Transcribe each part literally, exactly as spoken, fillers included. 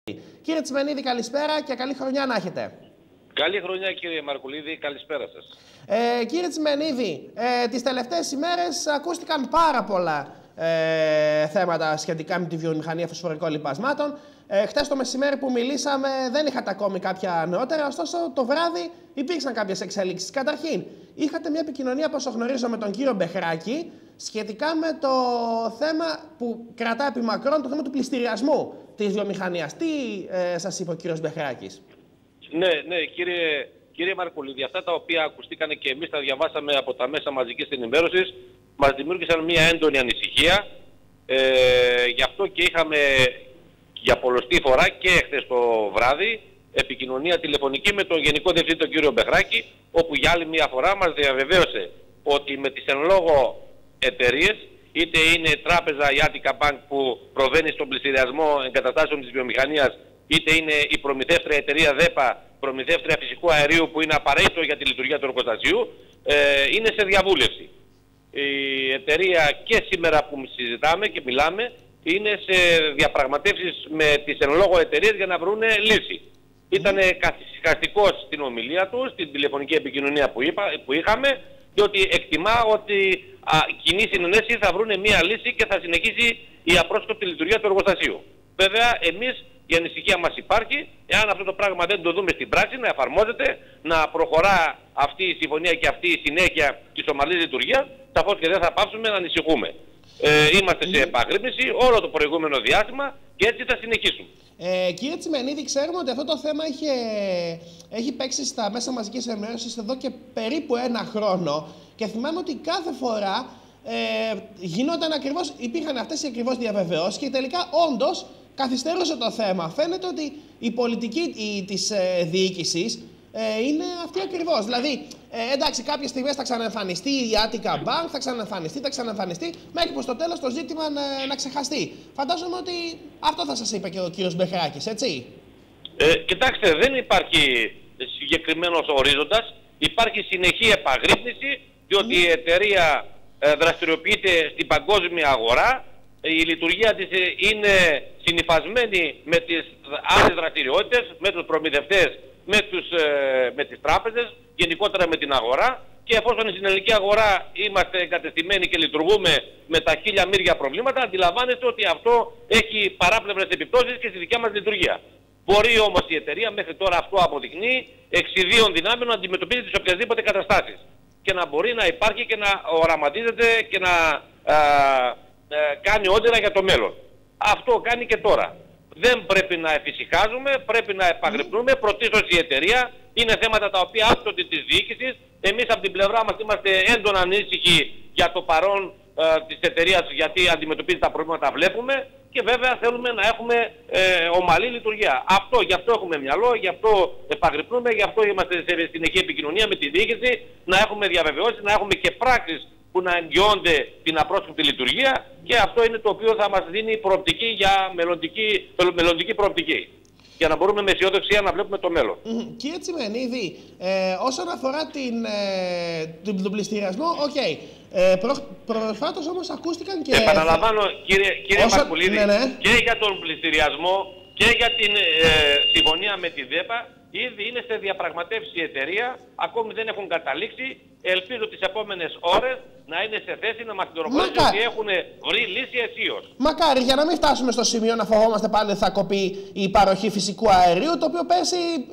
Κύριε Τσιμενίδη, καλησπέρα και καλή χρονιά να έχετε. Καλή χρονιά, κύριε Μαρκουλίδη, καλησπέρα σας. Ε, κύριε Τσιμενίδη, ε, τις τελευταίες ημέρες ακούστηκαν πάρα πολλά ε, θέματα σχετικά με τη βιομηχανία φωσφορικών λιπασμάτων. Ε, χτες το μεσημέρι που μιλήσαμε δεν είχατε ακόμη κάποια νεότερα, ωστόσο το βράδυ υπήρξαν κάποιες εξελίξεις. Καταρχήν, είχατε μια επικοινωνία, όπως γνωρίζω, με τον κύριο Μπεχράκη σχετικά με το θέμα που κρατά επί μακρόν, το θέμα του πληστηριασμού της βιομηχανίας. Τι ε, σας είπε ο κύριος Μπεχράκης? Ναι, ναι, κύριε, κύριε Μαρκουλίδη, αυτά τα οποία ακουστήκανε και εμείς τα διαβάσαμε από τα μέσα μαζικής ενημέρωσης, μας δημιούργησαν μια έντονη ανησυχία. Ε, γι' αυτό και είχαμε για πολλοστή φορά και χθες το βράδυ επικοινωνία τηλεφωνική με τον Γενικό Διευθυντή, τον κύριο Μπεχράκη, όπου για άλλη μια φορά μας διαβεβαίωσε ότι με τις εν λόγω εταιρείες, είτε είναι τράπεζα η Attica Bank που προβαίνει στον πληστηριασμό εγκαταστάσεων της βιομηχανίας, είτε είναι η προμηθεύτρια εταιρεία ΔΕΠΑ, προμηθεύτρια φυσικού αερίου που είναι απαραίτητο για τη λειτουργία του εργοστασίου, ε, είναι σε διαβούλευση. Η εταιρεία και σήμερα που συζητάμε και μιλάμε είναι σε διαπραγματεύσεις με τις εν λόγω εταιρείες για να βρουν λύση. Ήταν καθησυχαστικός στην ομιλία του, στην τηλεφωνική επικοινωνία που, είπα, που είχαμε, διότι εκτιμά ότι α, κοινή συνενέση θα βρουν μια λύση και θα συνεχίσει η απρόσκοπτη λειτουργία του εργοστασίου. Βέβαια, εμείς η ανησυχία μας υπάρχει, εάν αυτό το πράγμα δεν το δούμε στην πράξη, να εφαρμόζεται, να προχωρά αυτή η συμφωνία και αυτή η συνέχεια της ομαλής λειτουργίας, σαφώς και δεν θα πάψουμε να ανησυχούμε. Ε, είμαστε σε επαγρύπνηση όλο το προηγούμενο διάστημα και έτσι θα συνεχίσουμε. Ε, κύριε Τσιμενίδη, ξέρουμε ότι αυτό το θέμα είχε, έχει παίξει στα μέσα μαζικής ενημέρωσης εδώ και περίπου ένα χρόνο και θυμάμαι ότι κάθε φορά ε, γινόταν ακριβώς, υπήρχαν αυτές οι ακριβώς διαβεβαιώσεις και τελικά όντως καθυστερούσε το θέμα. Φαίνεται ότι η πολιτική η, της ε, διοίκησης ε, είναι αυτή ακριβώς. Δηλαδή, ε, εντάξει, κάποιες στιγμές θα ξαναεμφανιστεί η Attica Bank, θα ξαναεμφανιστεί, θα ξαναεμφανιστεί, μέχρι που στο τέλος το ζήτημα να, να ξεχαστεί. Φαντάζομαι ότι αυτό θα σας είπε και ο κύριος Μπεχράκης, έτσι? Ε, κοιτάξτε, δεν υπάρχει συγκεκριμένος ορίζοντας, υπάρχει συνεχή επαγρύπνηση, διότι mm. η εταιρεία ε, δραστηριοποιείται στην παγκόσμια αγορά. Η λειτουργία της είναι συνυφασμένη με τις άλλες δραστηριότητες, με τους προμηθευτές, με, τους, ε, με τις τράπεζες, γενικότερα με την αγορά, και εφόσον στην ελληνική αγορά είμαστε εγκατεστημένοι και λειτουργούμε με τα χίλια μύρια προβλήματα, αντιλαμβάνεστε ότι αυτό έχει παράπλευρες επιπτώσεις και στη δικιά μας λειτουργία. Μπορεί όμως η εταιρεία, μέχρι τώρα αυτό αποδεικνύει, εξιδίων δυνάμεων να αντιμετωπίζει τις οποιασδήποτε καταστάσεις και να μπορεί να υπάρχει και να οραματίζεται και να α, α, κάνει όνειρα για το μέλλον. Αυτό κάνει και τώρα. Δεν πρέπει να εφησυχάζουμε, πρέπει να επαγρυπνούμε. Πρωτίστως η εταιρεία, είναι θέματα τα οποία άπτονται της διοίκησης. Εμείς από την πλευρά μας είμαστε έντονα ανήσυχοι για το παρόν ε, της εταιρείας, γιατί αντιμετωπίζει τα προβλήματα, βλέπουμε, και βέβαια θέλουμε να έχουμε ε, ομαλή λειτουργία. Αυτό, γι' αυτό έχουμε μυαλό, γι' αυτό επαγρυπνούμε, γι' αυτό είμαστε σε συνεχή επικοινωνία με τη διοίκηση, να έχουμε διαβεβαιώσεις, να έχουμε και πράξεις που να εγγυώνται την απρόσκοπτη λειτουργία, και αυτό είναι το οποίο θα μας δίνει προοπτική για μελλοντική, μελλοντική προοπτική. Για να μπορούμε με αισιοδοξία να βλέπουμε το μέλλον. Mm, κύριε Τσιμενίδη, ε, όσον αφορά την, ε, τον, τον πληστηριασμό, οκ. Okay. Ε, προ, προσφάτως όμως ακούστηκαν και... Επαναλαμβάνω, κύριε, κύριε Όσο... Μαρκουλίδη, ναι, ναι. και για τον πληστηριασμό και για την ε, συμφωνία με τη ΔΕΠΑ, ήδη είναι σε διαπραγματεύσει η εταιρεία, ακόμη δεν έχουν καταλήξει. Ελπίζω τις επόμενες ώρες να είναι σε θέση να μας πληροφορήσουν Μακά... ότι έχουν βρει λύση αισίως. Μακάρι, για να μην φτάσουμε στο σημείο να φοβόμαστε πάλι ότι θα κοπεί η παροχή φυσικού αερίου, το οποίο πέρσι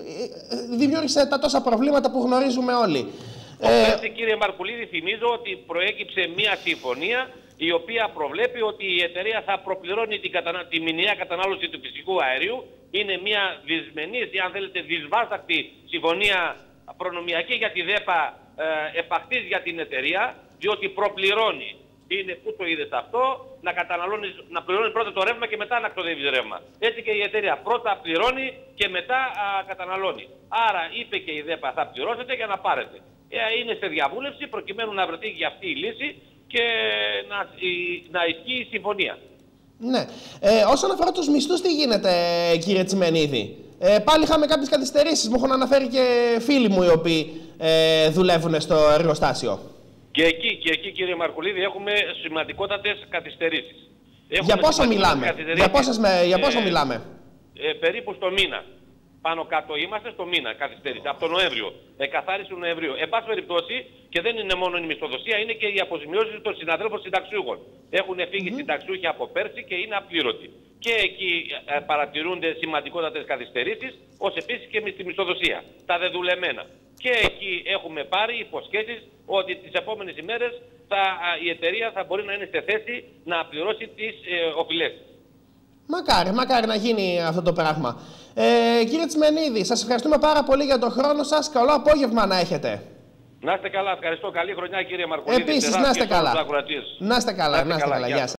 δημιούργησε τα τόσα προβλήματα που γνωρίζουμε όλοι. Ε... Πέρσι, κύριε Μαρκουλίδη, θυμίζω ότι προέκυψε μια συμφωνία η οποία προβλέπει ότι η εταιρεία θα προπληρώνει την κατανα... τη μηνιαία κατανάλωση του φυσικού αερίου. Είναι μια δυσμενής, ή αν θέλετε δυσβάσταχτη συμφωνία προνομιακή για τη ΔΕΠΑ, ε, επαχθής για την εταιρεία, διότι προπληρώνει. Είναι, πού το είδες αυτό, να, να πληρώνει πρώτα το ρεύμα και μετά να ξοδεύει ρεύμα. Έτσι και η εταιρεία πρώτα πληρώνει και μετά α, καταναλώνει. Άρα είπε και η ΔΕΠΑ, θα πληρώσετε για να πάρετε. Ε, είναι σε διαβούλευση προκειμένου να βρεθεί για αυτή η λύση και να, η, να ισχύει η συμφωνία. Ναι. Ε, όσον αφορά τους μισθούς, τι γίνεται, κύριε Τσιμενίδη? Ε, πάλι είχαμε κάποιες καθυστερήσεις. Μου έχουν αναφέρει και φίλοι μου οι οποίοι ε, δουλεύουν στο εργοστάσιο. Και εκεί, και εκεί, κύριε Μαρκουλίδη, έχουμε σημαντικότατες καθυστερήσεις. Για πόσο μιλάμε? Για, πόσες με, για πόσο ε, μιλάμε? ε, περίπου στο μήνα. Πάνω κάτω είμαστε στο μήνα καθυστέρηση, από τον Νοέμβριο. Ε, καθάρισε τον Νοέμβριο. Εν πάση περιπτώσει, και δεν είναι μόνο η μισθοδοσία, είναι και οι αποζημιώσεις των συναδέλφων συνταξιούχων. Έχουν φύγει mm-hmm. συνταξιούχοι από πέρσι και είναι απλήρωτοι. Και εκεί ε, παρατηρούνται σημαντικότατες καθυστερήσεις, ως επίσης και στη μισθοδοσία. Τα δεδουλεμένα. Και εκεί έχουμε πάρει υποσχέσεις ότι τις επόμενες ημέρες θα, η εταιρεία θα μπορεί να είναι σε θέση να πληρώσει τις ε, οφειλές. Μακάρι, μακάρι να γίνει αυτό το πράγμα. Ε, κύριε Τσιμενίδη, σας ευχαριστούμε πάρα πολύ για τον χρόνο σας. Καλό απόγευμα να έχετε. Να είστε καλά, ευχαριστώ. Καλή χρονιά κύριε Μαρκουλίδη. Επίσης, να είστε καλά. Να είστε καλά, να είστε καλά. Γεια σας.